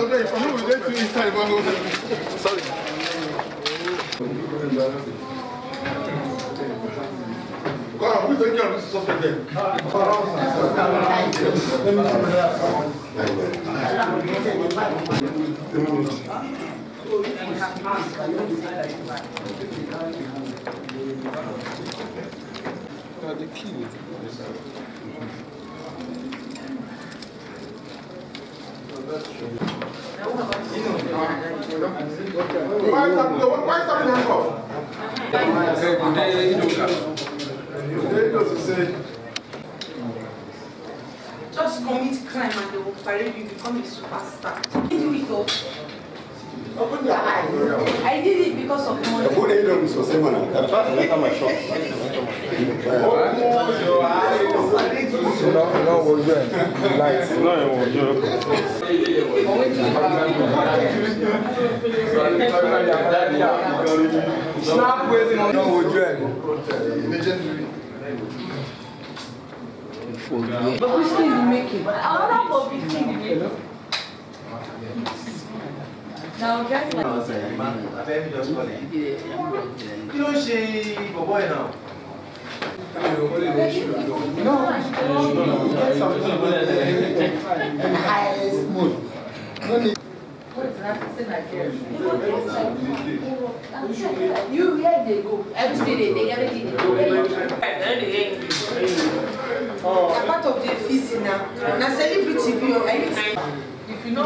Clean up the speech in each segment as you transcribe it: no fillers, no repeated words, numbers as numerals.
Sorry. Come on, who's taking care of this suspect then? The key. Why is that off? Just commit crime and they will parade you, become a superstar. Do it all. Open your eyes. I did it because of money. The food ain't so simple. I'm trying to my shop. No, we're good. Lights. No, we're good. Snap waiting on no, we're good. Legendary. But which thing you making? Another Bobby thing you making. Now, guys, like. You know, she boy now. No. Highest mood. You where they go? Every day they take everything they go. Part of the fees now. Now celebrity view. If you know,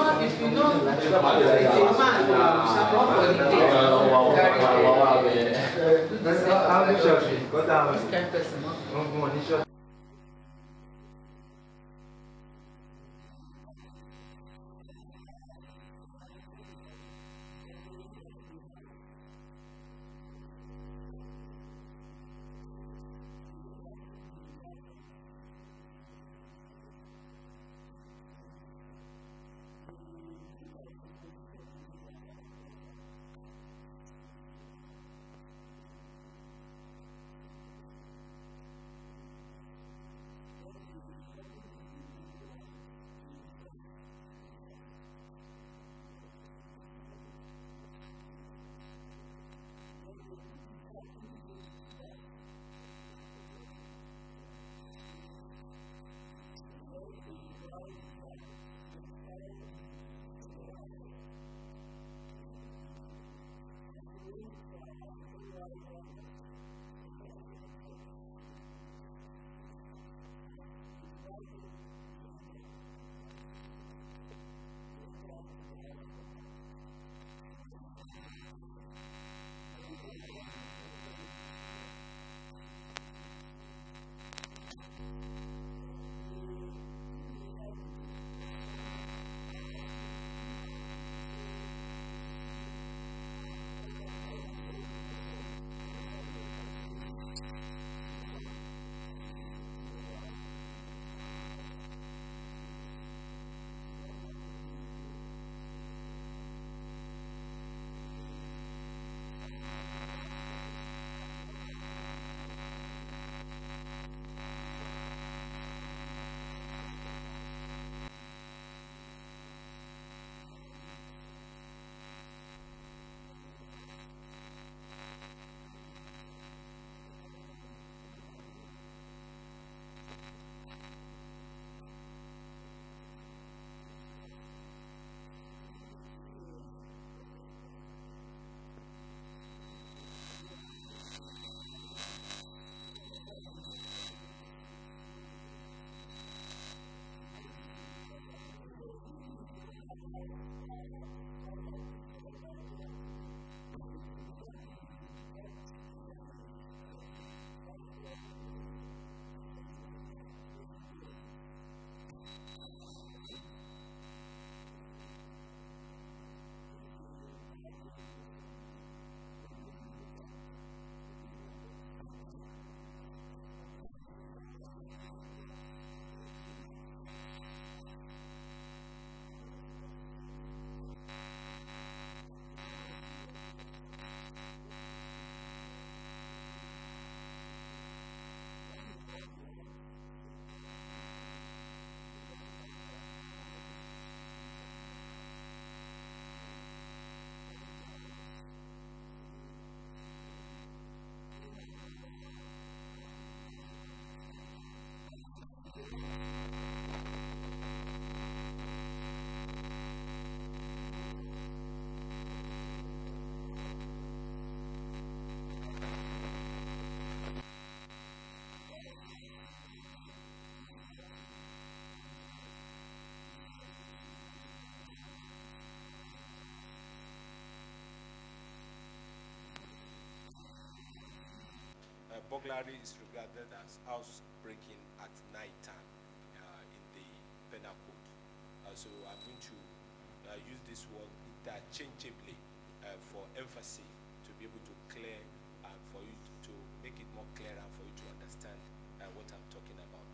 burglary is regarded as house breaking at night time in the penal code. So I'm going to use this word interchangeably for emphasis to be able to clear and for you to make it more clear and for you to understand what I'm talking about.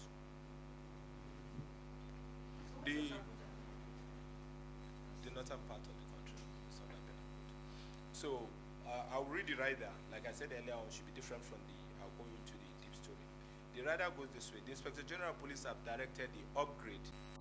The northern part of the country is under penal code. So I'll read the rider. Like I said earlier on, should be different from I'll go into the deep story. The rider goes this way. The Inspector General of Police have directed the upgrade